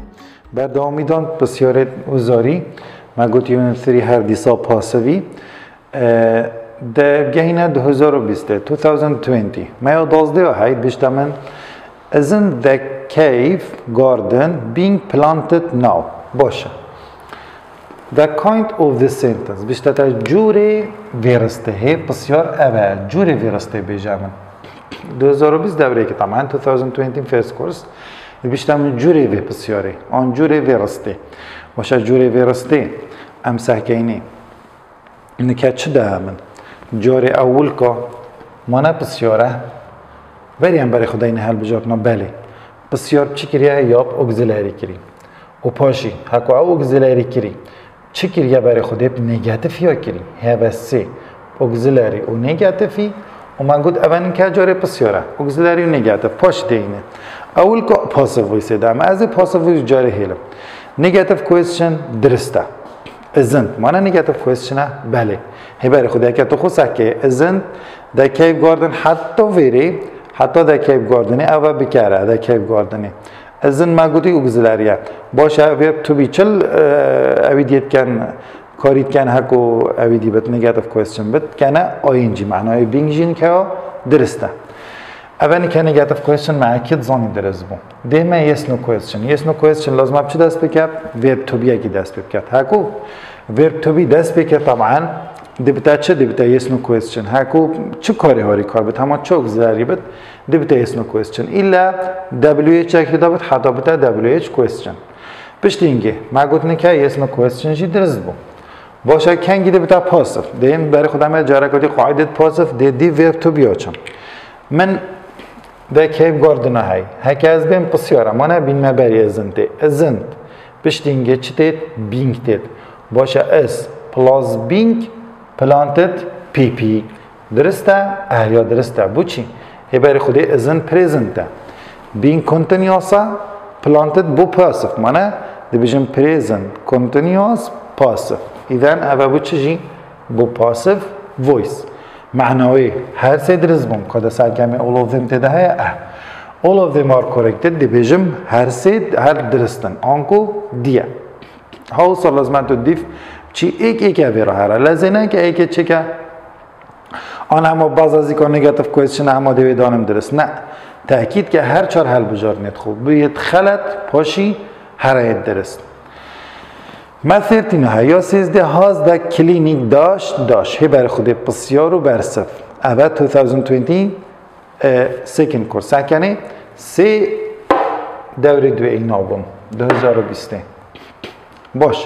بردامیدان بسیارت وزاری ما گوتی یونت 3 هر دیسا پاسوی ده گهینه 2020 ما یادازده و هاید بیشتر من isn't the cave garden being planted now باشه the kind of the sentence بیشتر تا جوری ویرسته هی بسیار اول جوری ویرسته بیجامن 2020 دوره که طبعا 2020 first course بیشتر من جوری وی بسیاری آن جوری ویرسته باشه جوری ویرسته ام سحکینی اینه که چه ده من جوری اول که مانه بسیاره بریم برای خدا این حل بجاکنا بله بسیار چی کریه یاب اگزیلری کری و پاشی حکو او اگزیلری کری چی کریه برای خدا نگاتیف یا کری هوا سی اگزیلری و نگاتیفی و من گفت اول که جوری بسیاره اگزیلری و نگاتیف پاش دینه اول که پاسیو وایس دام از پاسیو وایس جاری هیلم نگاتیف کوئسچن درسته isn't معنی نگاتیف کوئسچن بله هی برای خدا که تو خود سکه isn't the cave garden حتی ویری حتی در کیف گاردنی اول بکره در کیف گاردنی ازن ما گویی اگزیلاریه باشه ویب تو بیچل اویدیت کن کاریت کن هکو اویدی بت نگاتیف کوئسچن بت کنه آینجی معنای بینجین که درسته اولی که نگاتیف کوئسچن معکد زانی درست بو دیمه یس نو کوئسچن لازم اب چی دست بکرد ویب تو بیا کی دست بکرد هکو ویب تو بی دست بکرد طبعا دیبتا چه دیبتا یس نو کوئسچن هکو چه کاری هاری کار بت اما چه اگزیلاری بت دیبتا یس نو کوئسچن ایلا WH اکی دابت حتی بتا WH کوئسچن پشت اینگه ما گفتن که یس نو کوئسچن جی درست بو باشه کنگی دیبتا پاسف دیم برای خودم جارکاتی قاعده پاسف دی ویب تو بیاچم من ده کیف گاردن های هک از بین بسیاره مانه بین ما بری ازنت پشت اینگه چه تید بینگ تید باشه اس پلاس بینگ planted PP درسته؟ یا درسته بو چی؟ هی برای خودی ازن پریزنته being continuous planted بو passive مانه دی بیشم present continuous passive ایدن اوه بو چی؟ بو passive voice معنوی هر سه درست بوم که دست کمی all of them تده های all of them are corrected دی بیشم هر سه هر درستن آنکو دیه ها سال لازم تو دیف چی ایک اویرا هره لازنه که ایک چه که آن اما باز از ایکا نگاتیف کوئسچن اما دیوی دانم درست نه تأکید که هر چار حل بجار نید خوب بیت خلط پاشی هر اید درست ما 13 ها یا 13 هاز دا کلینیک داشت هی بر خود بسیار و برصف اول 2020 سیکن کورس سکنه سی دوری دو این آبون 2020 باشه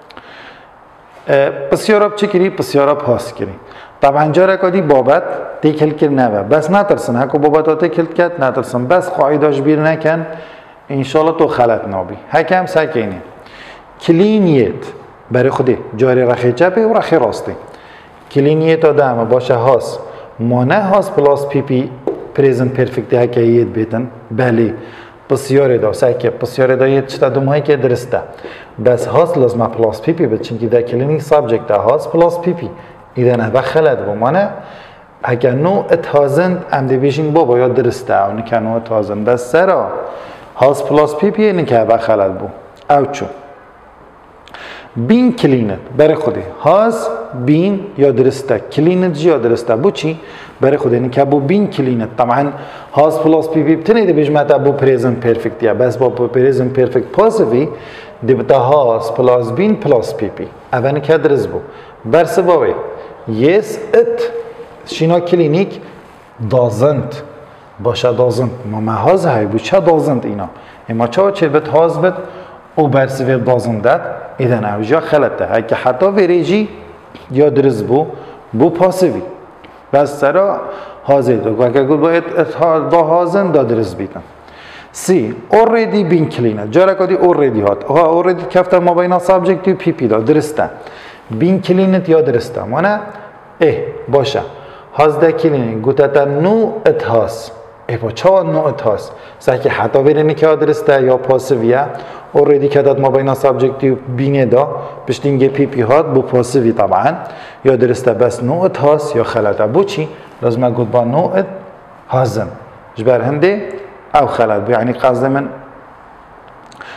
بسیاراب چه کری؟ بسیاراب هاست کری طبعا جا کدی بابت تکل کر نوه بس نترسن هکو بابت ها تکل کد نترسن بس قاعداش بیر نکن انشالله تو خلط نابی هکم سکینه کلینیت برای خودی جاری رخی چپه و رخی راسته کلینیت آدم باشه هاست مانه هاست پلاس پی پی پریزنت پرفکتی هکیت بیتن بله بسیاری دا سعی بسیاری دا یه چتا دومایی که درسته بس هاست لازم پلاس پی پی بچین که در کلینیک سابجکت هاست پلاس پی پی ایده نه بخلد بمانه اگر نو اتهازند ام دیویژن بابا یا درسته او نکه نو اتهازند بس سرا هاست پلاس پی پی نکه بخلد بو او چون بین کلینت برای خودی هاست بین یا درسته کلینت یا درسته بو چی؟ برای خودی نکه بو بین کلینت طبعا هاست پلاس پی پی بتنه دی بجمعتا بو پریزن پرفکتیه بس با پریزن پرفکت پاسوی دی بتا هاست پلاس بین پلاس پی پی اول نکه درست بو برسه باوی yes it شینا کلینیک doesn't باشه doesn't ما هاز های بو چه doesn't اینا اما چه بت هاز بت او برسه وی doesn't داد ایدن اوجا خلطه های که حتی ویریجی یا درست بو پاسوی بس سرا هازه دو که اگر باید دا هازن دا درست بیتن سی already been cleaned جارا کدی already هات already کفتر ما باینا subject پی پی دا درسته been cleaned یا درسته مانه باشه هاز دا کلینیک گوتتا نو ات هاست با چه نو ات هاست سعی حتی برینی که درسته یا پاسویه already که داد ما باینا سابجکتیو بینه دا پشتینگه پی پی هات بو پاسوی طبعا یا درسته بس نو ات هاست یا خلطه بو چی؟ لازم گوت با نو ات هازن جبر هنده او خلط بو یعنی قصد من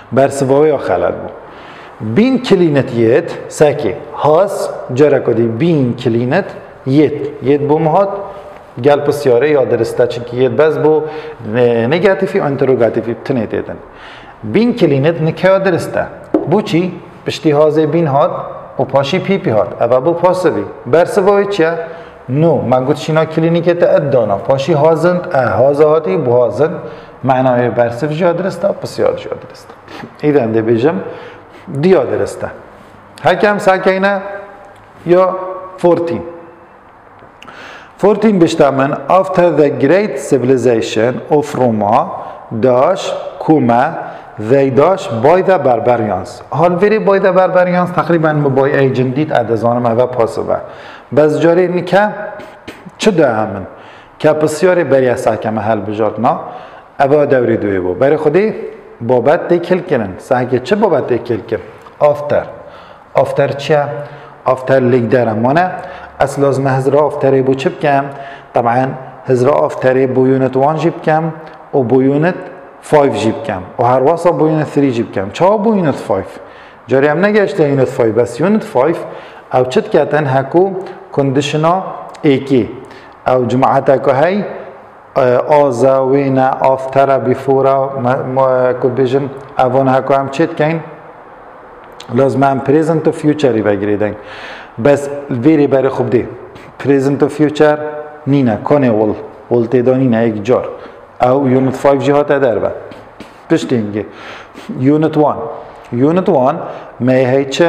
برسوایی یا خلط بود بین کلینت یت سکی هاس جرا کدی بین کلینت یت بومهات گل پسیاره یا درسته چنکی یت بس بو نگاتیفی انتروگاتیفی بتنه دیدن بین کلینت نکه درسته بو چی؟ پشتی هازه بین هات و پاشی پی هات اوه بو پاسوی برسوایی چیه؟ نو من گوت شینا کلینیکه تا ادانا پاشی هازند هازه هاتی بو هازند معنای برسف جا درسته پسیار جا درسته ایدن ده بیجم دیا درسته حکم سکینه یا 14 بیشتر من after the great civilization of Roma dash kuma they dash by the barbarians حال وری by the barbarians تقریبا با ایجندیت ادزانم اوه پاسوه بس جاری اینی که چه ده همین که بسیاری بری سکم حل بجارد نا اوه دوری دوی بود برای خودی بابت دیکل کنن سعی چه بابت دیکل کن آفتر چیه؟ آفتر لیگ درم مانه اصل لازم هزرا آفتری بو چه بکم؟ طبعا هزرا آفتری بو یونت 1 جیب کم و بو یونت 5 جیب کم و هر واسه بو یونت 3 جیب کم چه بو یونت 5 جاری هم نگشته یونت 5 بس یونت 5 او چت کتن هکو کندشنا ایکی او جماعت که هی آزاوینا آفتر بیفورا کد بیشن اوان هکو هم چت کن لازم هم پریزنت و فیوچری بگیریدن بس ویری برای خوب دی پریزنت و فیوچر نینه کنه ول تیدانی نه یک جار او یونت 5 جهات در با پشتینگی یونت 1 میه چه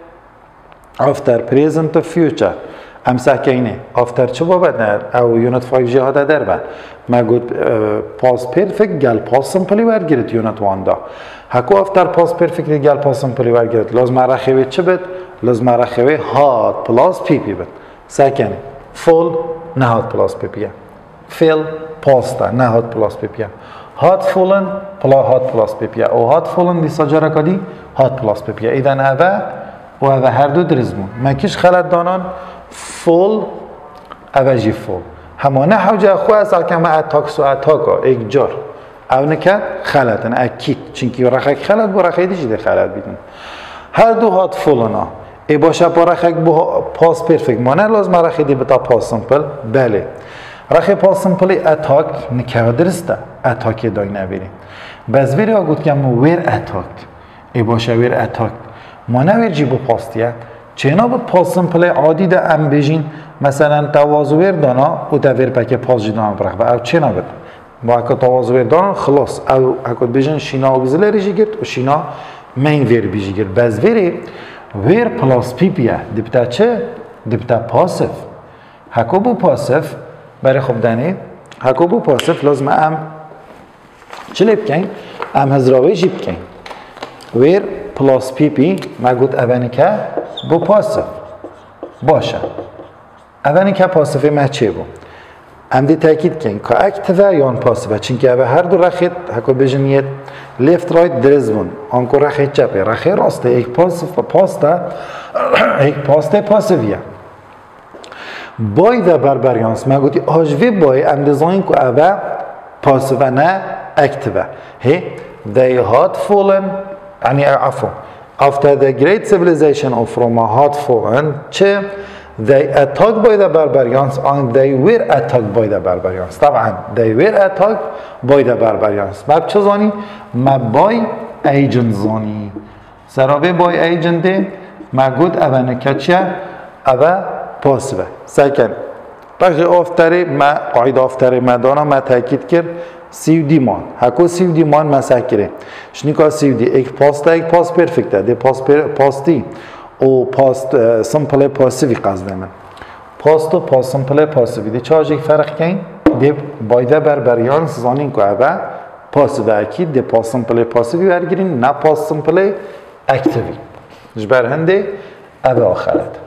after present و future امسح اینه after چه بابد نه او یونت 5 جهات در با ما گفت past perfect گل past simple ورگیرد یونت 1 دا هکو after past perfect گل past simple ورگیرد لازم رخوی چه بد لازم رخوی hot plus pp بد سکن full نه hot plus pp fill past نه hot plus pp hot fullen hot plus pp او hot fullen دی سجاره کدی hot plus pp ایدن اوه و اوه هر دو درزمون مکیش خلط دانان فول اوه جی فول همانه حوجه خواه از اکمه اتاکس و اتاکا ایک جار او نکد خلطن اکید چونکی رخک خلط با رخی دیجی ده خلط بیدن هر دو هات فولنا ای باشه با رخک با پاس پرفکت مانه لازم رخی دی بتا پاس سمپل بله رخی پاس سمپل اتاک نکه درسته اتاکی دای نبیریم بز ویری ها گود که ویر اتاک ای باشه ویر اتاک ما نویر جی با پاستیه چینا بود پاس سمپل عادی ده ام بیجین مثلا توازویر دانا و دویر پکه پاس جیدان برخ او چینا بود با اکا توازویر دانا خلاص او اکا بیجین شینا اوگزلری جی گرد و شینا مین ویر بیجی گرد بز ویری ویر پلاس پی پیه دیبتا چه؟ دیبتا پاسف هکو بو پاسف برای خوب دنی هکو بو پاسف لازم ام چلی بکن؟ ام هزراوی جی بکن ویر پلاس پی پی ما گفت اونی که بو پاسف باشه اونی که پاسفه ما چه بو ام دی تاکید کن که اکتوه یان پاسفه چونکه اوه هر دو رخید هکو بجنید لیفت رایت درز بون آنکو رخید چپه رخید راسته ایک پاسته ایک پاسته پاسفیه بای ده بربریانس ما گفتی آجوی بای ام دیزاین که اوه پاسفه نه اکتوه هی they had fallen يعني عفوا after the great civilization of Roma had fallen چه they attacked by the barbarians and they were attacked by the barbarians طبعا they were attacked by the barbarians ما بچه زانی؟ ما بای ایجنت زانی سرابه بای ایجنت ما گود اوانه که چه اوه پاسوه سکن بخش آفتره ما قاعد آفتره ما دانا ما تاکید کرد سیو دیمان هکو سیو دیمان مسکره شنیکا سیو دی ایک پاستا ایک پاس پرفکته دی پاستی او پاست سمپل پاسیوی قصده من پاست و پاس سمپل پاسیوی دی چه یک فرق کن دی بایده بربریان زانین که اوه پاسیوی اکید دی پاس سمپل پاسیوی برگیرین نه پاس سمپل اکتیوی جبر هنده اوه آخرد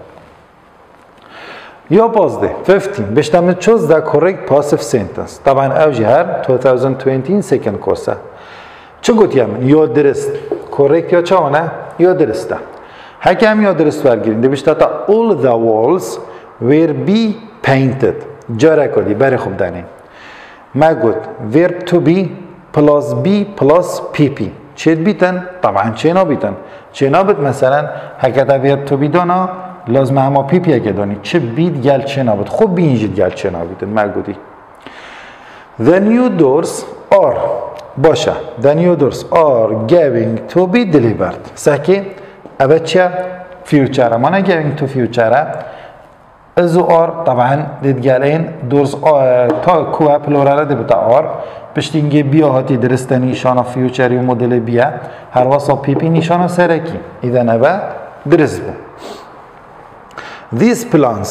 یا 15 بیشتر چوز the correct passive sentence طبعا اوجی هر 2020 second course چه گوتیم یا درست correct یا چه یا درسته حکم یا درست برگیرین دی بیشتر تا all the walls will be painted جاره کردی بری خوب دنی ما گوت verb to be plus be plus pp چید بیتن طبعا چینا بیتن چینا بید مثلا هکتا بیاد تو بیدانا لازم همه پی پیه که دانی چه بید گل چینا بید خوب بینجید گل چینا بیتن مگودی The new doors are باشه The new doors are going to be delivered سکی اوه چه future مانه going to future ازو آر طبعا دیدگالین دورز تا کوه پلوراله دی بتا آر پشتینگه بیا هاتی درسته نیشانا فیوچری و مدل بیا هر واسا پی پی نیشانا سرکی ایده نبا درست بو These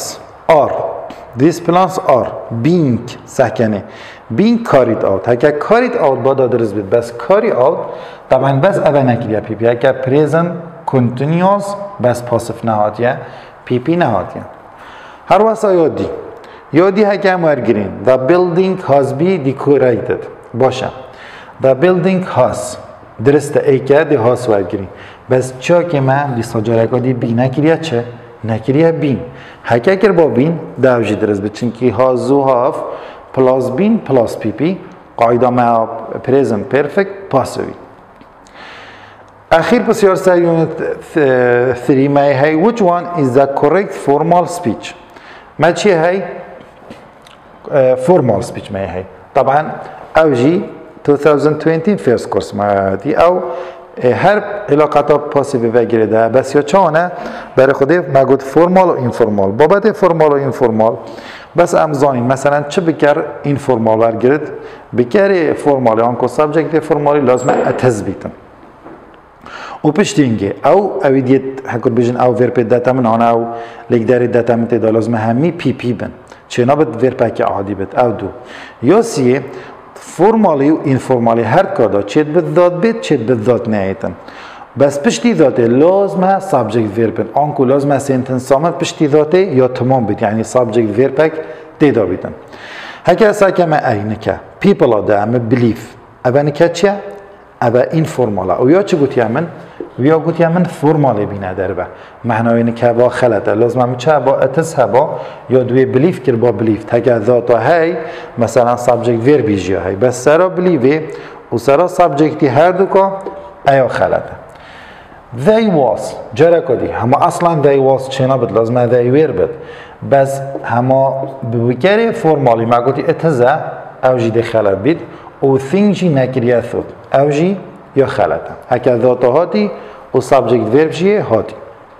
plans are being سکنه being carried out هکه carried out بادا درست بید بس carry out طبعا بس اوه نکریه پی پی هکه present continuous بس پاسف نهاتیه پی پی نهاتیه هر واسه یادی هکم ورگرین The building has been decorated باشه The building has درسته ای که دی has ورگرین بس چا که من دی ساجارکا دی بی نکریه چه؟ نکریه بین هکه کر با بین دوجی درست بید چونکه has و have plus بین plus پی پی قاعده ما present perfect passive أخير بسيار سيونت 3 ما هي which one is the correct formal speech ما چی هی formal speech ما هی طبعا او جی 2020 first course ما دی او هر علاقاتا پاسیو وگیره ده بس یا چانه برای خوده ما گفت فرمال و اینفورمال بابت فرمال و اینفورمال بس امزانین مثلا چه بکر اینفورمال برگرد بکر فرمال آنکو سابجکت فرمالی لازمه اتزبیتن و پشتینگه او اویدیت حکر بیشن او ورپ داتا من آن او لگداری داتا من تدا لازمه همی پی پی بن چه نبود ورپ که عادی بد او دو یا سیه فرمالی و اینفورمالی هر کادا چه بالذات بید چه بالذات نیتن بس پشتی ذاته لازمه سابجکت ورپن آنکو لازمه سنتنس سامن پشتی ذاته یا تمام بید یعنی سابجکت ورپک تدا بیدن هکه اصلا که من اینه که people آده همه بلیف اوه که چیه؟ اوه اینفورماله او یا چه گوتی همین؟ ویا گوتی همین فرماله بینه در به معنی اینه که با خلطه لازم همه چه با اتس با یا دوی بلیف کر با بلیف تکه ذاتا هی مثلا سابجکت ویر بیجیه هی بس سرا بلیوه و سرا سابجکتی هر دو که ایا خلطه they was جره کدی همه اصلا they was چه نبود لازمه they were بد بس همه بکره فرمالی ما گوتی اتزه او جی ده خلط بید و thing نکریه ثود او جی یا خلطه هکه ذاتا هاتی و سابجکت ورب جیه هاتی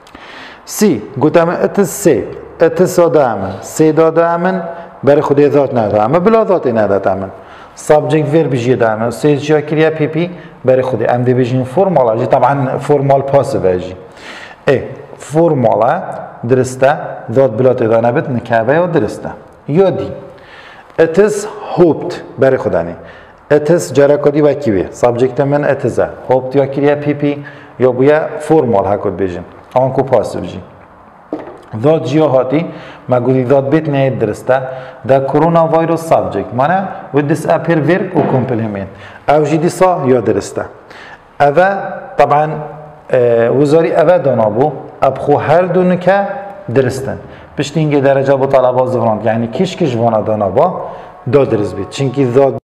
سی گوتم اتس سی اتس دامن سی دامن برای خود ذات ندامن بلا ذات ندامن سابجکت ورب جیه دامن سی جا کریه پی پی برای خود ام دی بیجین فرمال اجی طبعا فرمال پاسیو اجی ای فرماله درسته ذات بلا تدانه بد نکبه یا درسته یادی اتس هوبت برای خودانی اتس جره کدی و کیوی سابجکت من اتزه هوبت یا کریه پی پی یا بویا فرمال هکود بیجین آنکو پاسیو جی ذات جیا هاتی ما گویی ذات بیت نهید درسته دا کرونا ویروس سابجکت مانه و دیس اپیر ورب و کمپلیمنت او جی دیسا یا درسته اوه طبعا وزاری اوه دانابو ابخو هر دونه که درستن پشت اینگه درجه با طلبا زفراند یعنی کش وانا دانابا دا درست بید چونکی ذات